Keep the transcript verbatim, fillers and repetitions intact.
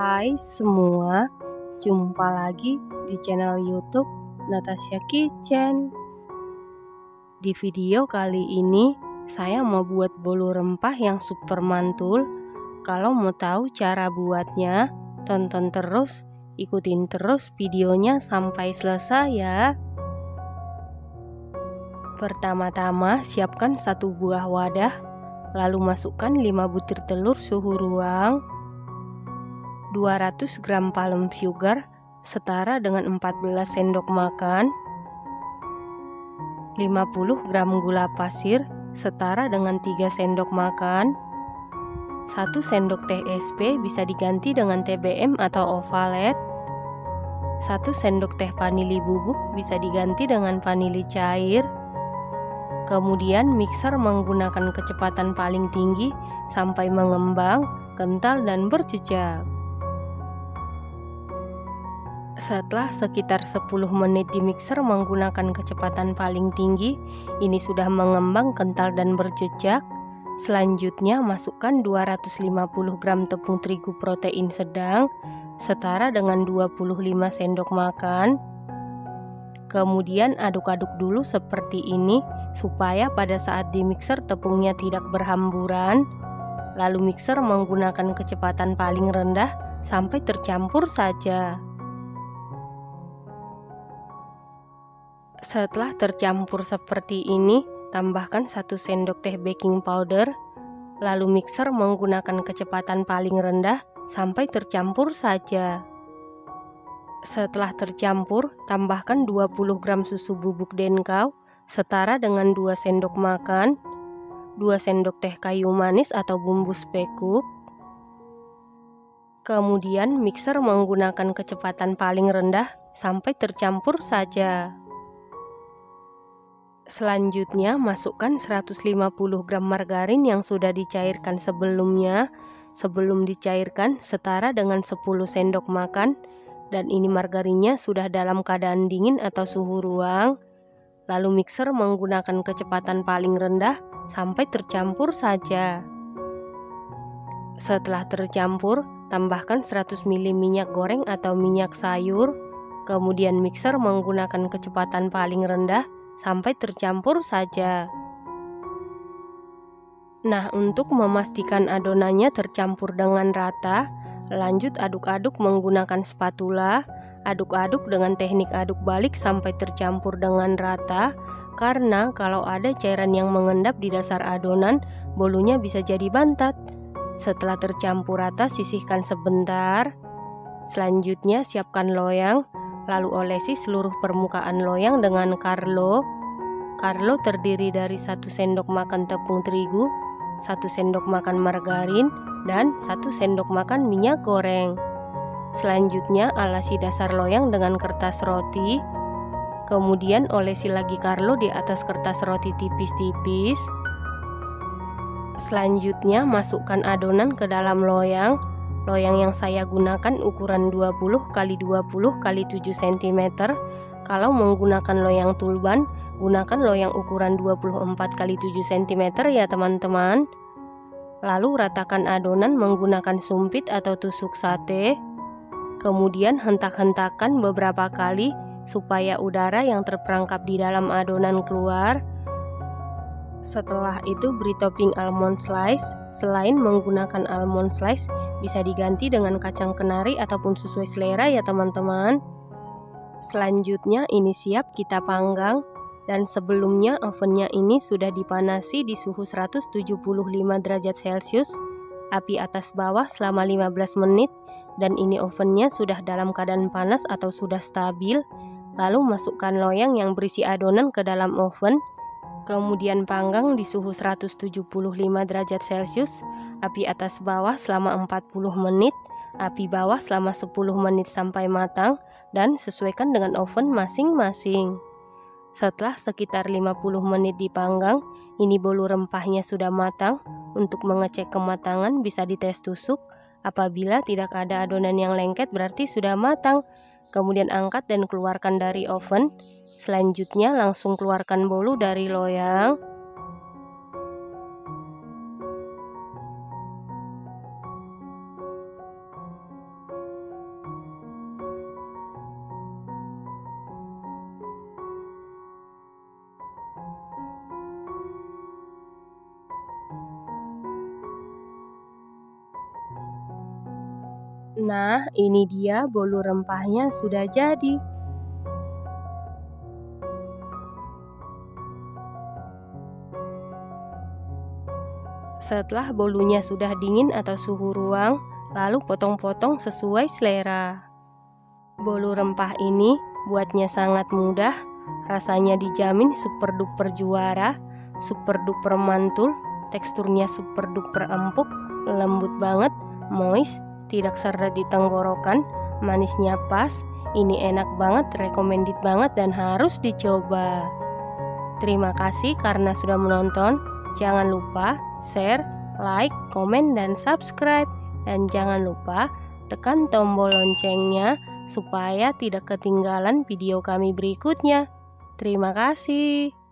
Hai semua, jumpa lagi di channel YouTube Natasha Kitchen. Di video kali ini saya mau buat bolu rempah yang super mantul. Kalau mau tahu cara buatnya, tonton terus, ikutin terus videonya sampai selesai ya. Pertama-tama siapkan satu buah wadah, lalu masukkan lima butir telur suhu ruang, dua ratus gram palm sugar setara dengan empat belas sendok makan, lima puluh gram gula pasir setara dengan tiga sendok makan, satu sendok teh S P bisa diganti dengan T B M atau ovalet, satu sendok teh vanili bubuk bisa diganti dengan vanili cair. Kemudian mixer menggunakan kecepatan paling tinggi sampai mengembang, kental dan berjejak. Setelah sekitar sepuluh menit di mixer menggunakan kecepatan paling tinggi, ini sudah mengembang, kental dan berjejak. Selanjutnya masukkan dua ratus lima puluh gram tepung terigu protein sedang setara dengan dua puluh lima sendok makan. Kemudian aduk-aduk dulu seperti ini supaya pada saat di mixer tepungnya tidak berhamburan. Lalu mixer menggunakan kecepatan paling rendah sampai tercampur saja. Setelah tercampur seperti ini, tambahkan satu sendok teh baking powder, lalu mixer menggunakan kecepatan paling rendah sampai tercampur saja. Setelah tercampur, tambahkan dua puluh gram susu bubuk denkau setara dengan dua sendok makan, dua sendok teh kayu manis atau bumbu spekuk. Kemudian mixer menggunakan kecepatan paling rendah sampai tercampur saja. Selanjutnya masukkan seratus lima puluh gram margarin yang sudah dicairkan sebelumnya. Sebelum dicairkan setara dengan sepuluh sendok makan, dan ini margarinnya sudah dalam keadaan dingin atau suhu ruang. Lalu mixer menggunakan kecepatan paling rendah sampai tercampur saja. Setelah tercampur, tambahkan seratus mililiter minyak goreng atau minyak sayur. Kemudian mixer menggunakan kecepatan paling rendah sampai tercampur saja. Nah, untuk memastikan adonannya tercampur dengan rata, lanjut aduk-aduk menggunakan spatula. Aduk-aduk dengan teknik aduk balik sampai tercampur dengan rata, karena kalau ada cairan yang mengendap di dasar adonan, bolunya bisa jadi bantat. Setelah tercampur rata, sisihkan sebentar. Selanjutnya siapkan loyang, lalu olesi seluruh permukaan loyang dengan Carlo. Carlo terdiri dari satu sendok makan tepung terigu, satu sendok makan margarin, dan satu sendok makan minyak goreng. Selanjutnya alasi dasar loyang dengan kertas roti. Kemudian olesi lagi Carlo di atas kertas roti tipis-tipis. Selanjutnya masukkan adonan ke dalam loyang. Loyang yang saya gunakan ukuran dua puluh kali dua puluh kali tujuh sentimeter. Kalau menggunakan loyang tulban, gunakan loyang ukuran dua puluh empat kali tujuh sentimeter ya teman-teman. Lalu ratakan adonan menggunakan sumpit atau tusuk sate. Kemudian hentak-hentakan beberapa kali supaya udara yang terperangkap di dalam adonan keluar. Setelah itu beri topping almond slice. Selain menggunakan almond slice, bisa diganti dengan kacang kenari ataupun sesuai selera ya teman-teman. Selanjutnya ini siap kita panggang, dan sebelumnya ovennya ini sudah dipanasi di suhu seratus tujuh puluh lima derajat celcius, api atas bawah selama lima belas menit, dan ini ovennya sudah dalam keadaan panas atau sudah stabil. Lalu masukkan loyang yang berisi adonan ke dalam oven. Kemudian panggang di suhu seratus tujuh puluh lima derajat celcius, api atas bawah selama empat puluh menit, api bawah selama sepuluh menit sampai matang, dan sesuaikan dengan oven masing-masing. Setelah sekitar lima puluh menit dipanggang, ini bolu rempahnya sudah matang. Untuk mengecek kematangan bisa dites tusuk. Apabila tidak ada adonan yang lengket berarti sudah matang. Kemudian angkat dan keluarkan dari oven. Selanjutnya langsung keluarkan bolu dari loyang. Nah, ini dia bolu rempahnya sudah jadi. Setelah bolunya sudah dingin atau suhu ruang, lalu potong-potong sesuai selera. Bolu rempah ini buatnya sangat mudah, rasanya dijamin super duper juara, super duper mantul, teksturnya super duper empuk, lembut banget, moist, tidak seret di tenggorokan, manisnya pas, ini enak banget, recommended banget dan harus dicoba. Terima kasih karena sudah menonton. Jangan lupa share, like, komen, dan subscribe. Dan jangan lupa tekan tombol loncengnya supaya tidak ketinggalan video kami berikutnya. Terima kasih.